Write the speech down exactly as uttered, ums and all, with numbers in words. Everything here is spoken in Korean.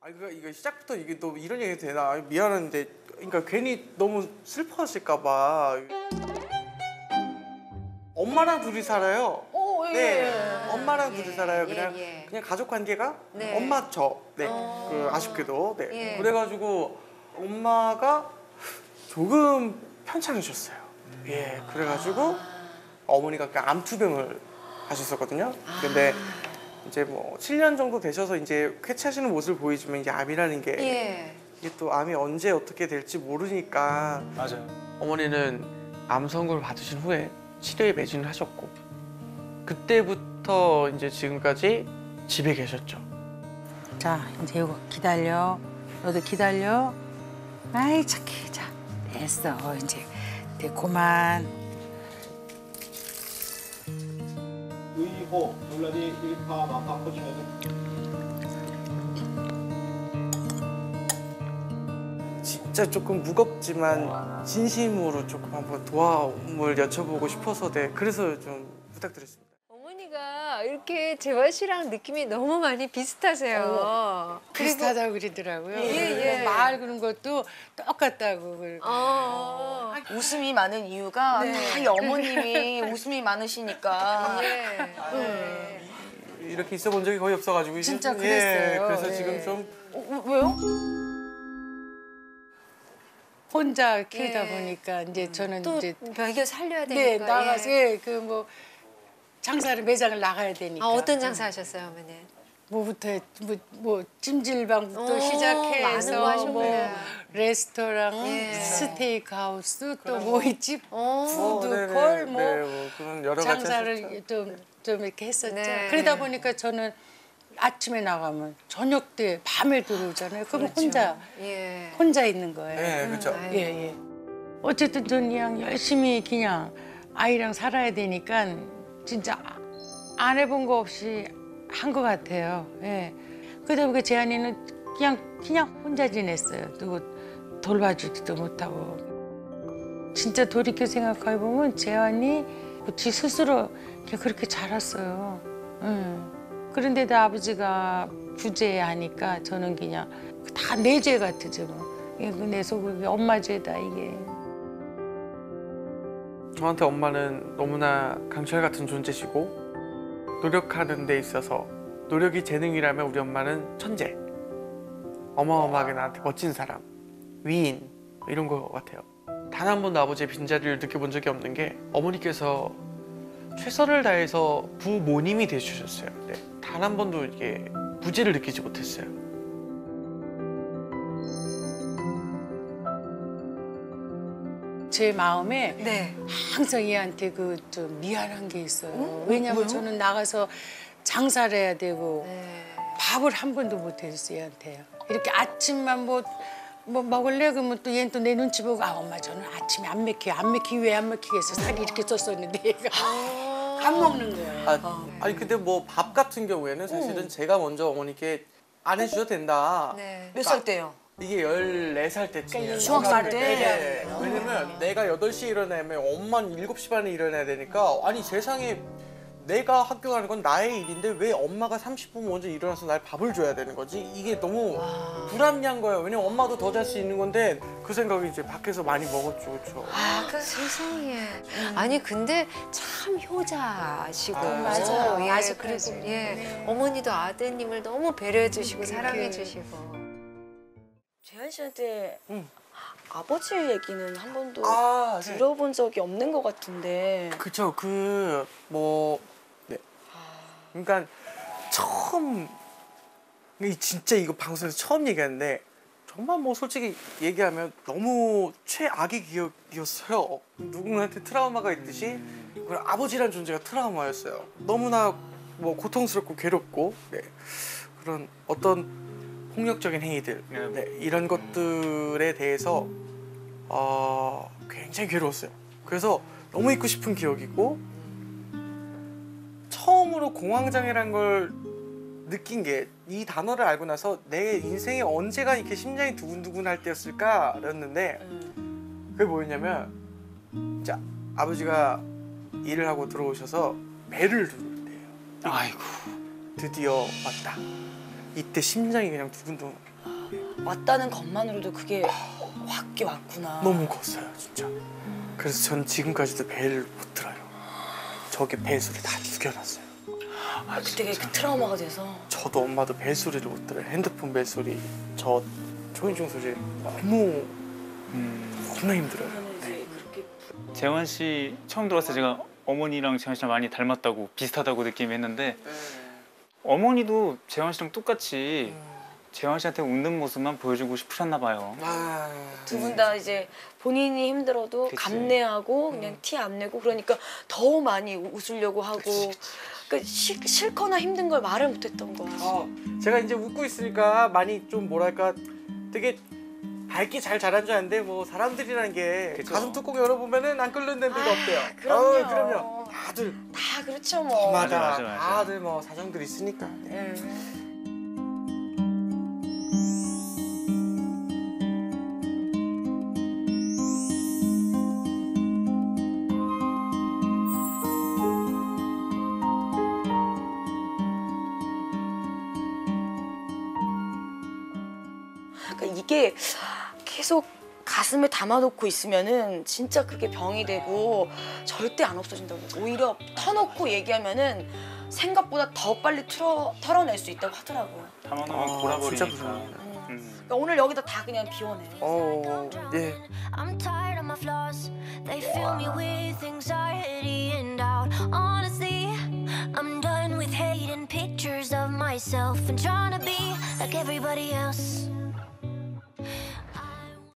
아 이거 이거 시작부터 이게 또 이런 얘기 되나? 미안한데, 그러니까 괜히 너무 슬퍼하실까봐. 엄마랑 둘이 살아요. 오, 예. 네, 엄마랑 예, 둘이 살아요. 그냥 예, 예. 그냥 가족 관계가 네. 엄마 저, 네, 어. 그 아쉽게도, 네. 예. 그래가지고 엄마가 조금 편찮으셨어요. 예, 그래가지고 어머니가 그 암투병을 하셨었거든요. 근데 이제 뭐 칠 년 정도 되셔서 이제 쾌차하시는 모습을 보이지만 이제 암이라는 게 예. 이게 또 암이 언제 어떻게 될지 모르니까. 맞아요. 어머니는 암 선고를 받으신 후에 치료에 매진을 하셨고 그때부터 이제 지금까지 집에 계셨죠. 자, 이제 이거 기다려. 너도 기다려. 아이 착해. 자, 됐어. 이제 됐구만. 의호 논란이 일파만파 퍼지면서 진짜 조금 무겁지만 진심으로 조금 한번 도움을 여쭤보고 싶어서 네, 그래서 좀 부탁드렸습니다. 어머니가 이렇게 재환 씨랑 느낌이 너무 많이 비슷하세요. 비슷하다고 그러더라고요. 예, 예. 말 그런 것도 똑같다고. 그러고. 어. 웃음이 많은 이유가 네. 다 이 어머님이 웃음이 많으시니까. 예. 네. 이렇게 있어 본 적이 거의 없어가지고 이제 진짜 좀, 그랬어요. 예, 그래서 예. 지금 좀 어, 왜요? 혼자 키우다 예. 보니까 이제 저는 또 이제 먹여 살려야 네 되니까. 나가서 예. 예, 그 뭐 장사를 매장을 나가야 되니까. 아, 어떤 장사 하셨어요, 어머니? 뭐부터 뭐, 뭐 찜질방부터 오, 시작해서 많은 거 하셨구나. 뭐 레스토랑, 예. 스테이크 하우스 또 뭐 있지 어. 푸드콜 뭐 네, 뭐 그런 여러 가지 하셨죠. 장사를 좀, 좀 이렇게 했었죠. 네. 그러다 보니까 저는 아침에 나가면 저녁 때 밤에 들어오잖아요. 그럼 그렇죠. 혼자 예. 혼자 있는 거예요. 네, 그렇죠. 아유. 예, 예. 어쨌든 저는 그냥 열심히 그냥 아이랑 살아야 되니까 진짜 안 해본 거 없이 한 것 같아요. 예. 그러다 보니까 재한이는 그냥 그냥 혼자 지냈어요. 누구 돌봐주지도 못하고. 진짜 돌이켜 생각해 보면 재한이 지 스스로 그냥 그렇게 자랐어요. 예. 그런데도 아버지가 부재하니까 저는 그냥 다 내 죄 같아죠. 뭐. 내 속에 엄마 죄다 이게. 저한테 엄마는 너무나 강철 같은 존재시고 노력하는 데 있어서 노력이 재능이라면 우리 엄마는 천재. 어마어마하게 나한테 멋진 사람, 위인 이런 거 같아요. 단 한 번도 아버지의 빈자리를 느껴본 적이 없는 게 어머니께서 최선을 다해서 부모님이 되주셨어요. 네, 단 한 번도 이게 부재를 느끼지 못했어요. 제 마음에 네. 항상 얘한테 그 좀 미안한 게 있어요. 왜냐면 저는 나가서 장사를 해야 되고 네. 밥을 한 번도 못 해줬어요, 얘한테요. 이렇게 아침만 뭐, 뭐 먹을래? 그러면 또 얘는 또 내 눈치 보고 아 엄마 저는 아침에 안 먹혀요. 안 먹히기 왜 안 먹히겠어. 살이 이렇게 쪘었는데 얘가 안 먹는 거예요. 아, 아니 근데 뭐 밥 같은 경우에는 사실은 제가 먼저 어머니께 안 해주셔도 된다. 네. 몇 살 때요? 이게 열네 살 때쯤이에요. 중학생 때? 네. 왜냐면 내가 여덟 시에 일어나면 엄마는 일곱 시 반에 일어나야 되니까 아니 세상에 내가 학교 가는 건 나의 일인데 왜 엄마가 삼십 분 먼저 일어나서 날 밥을 줘야 되는 거지? 이게 너무 불합리한 거예요. 왜냐면 엄마도 더 잘 수 있는 건데 그 생각이 이제 밖에서 많이 먹었죠. 그렇죠. 아, 그 세상에. 아니 근데 참 효자시고. 아, 맞아요. 예, 아주 그리고 그러세요. 예, 네. 어머니도 아드님을 너무 배려해 주시고 그렇게. 사랑해 주시고. 재한 씨한테 응. 아버지 얘기는 한 번도 아, 네. 들어본 적이 없는 것 같은데. 그쵸. 그 뭐 네. 그러니까 처음 이 진짜 이거 방송에서 처음 얘기하는데 정말 뭐 솔직히 얘기하면 너무 최악의 기억이었어요. 누군가한테 트라우마가 있듯이 그리고 아버지란 존재가 트라우마였어요. 너무나 뭐 고통스럽고 괴롭고 네. 그런 어떤 폭력적인 행위들 네. 이런 것들에 대해서 어, 굉장히 괴로웠어요. 그래서 너무 잊고 싶은 기억이고 처음으로 공황장애란 걸 느낀 게 이 단어를 알고 나서 내 인생에 언제가 이렇게 심장이 두근두근할 때였을까였는데 그게 뭐였냐면 이제 아버지가 일을 하고 들어오셔서 배를 누를 때예요. 아이고 드디어 왔다. 이때 심장이 그냥 두근두근 왔다는 것만으로도 그게 확게 왔구나. 너무 컸어요 진짜. 그래서 전 지금까지도 벨을 못 들어요. 저게 벨소리 다 죽여놨어요. 아, 그때 그 트라우마가 돼서. 저도 엄마도 벨소리를 못 들어요. 핸드폰 벨소리, 저 초인종 소리 너무 음, 너무나 힘들어요. 이제 그렇게 재환 씨 처음 들어왔을 때 제가 어머니랑 재환 씨랑 많이 닮았다고 비슷하다고 느끼긴 했는데 어머니도 재환 씨랑 똑같이 재환 씨한테 웃는 모습만 보여주고 싶으셨나 봐요. 아, 두 분 다 이제 본인이 힘들어도 그치. 감내하고 그냥 티 안 내고 그러니까 더 많이 웃으려고 하고 그러니까 싫, 싫거나 힘든 걸 말을 못했던 거야. 어, 제가 이제 웃고 있으니까 많이 좀 뭐랄까 되게 밝게 잘 자란 줄 아는데 뭐 사람들이라는 게 그쵸. 가슴 뚜껑 열어보면은 안 끓는 데도 아, 없대요. 그럼요. 어, 그럼요. 다들 다 그렇죠 뭐. 맞아, 맞아, 맞아. 다들 뭐 사정들이 있으니까. 네. 음. 그러니까 이게 계속 가슴에 담아놓고 있으면은 진짜 그게 병이 되고 절대 안 없어진다고. 오히려 터놓고 얘기하면은 생각보다 더 빨리 틀어, 털어낼 수 있다고 하더라고요. 담아놓으면 아, 돌아버리니까. 진짜 무서워요. 음. 그러니까 오늘 여기다 다 그냥 비워내. 어, 예. I'm tired of my flaws. They fill me with anxiety and doubt. Honestly, I'm done with hating pictures of myself and trying to be like everybody else.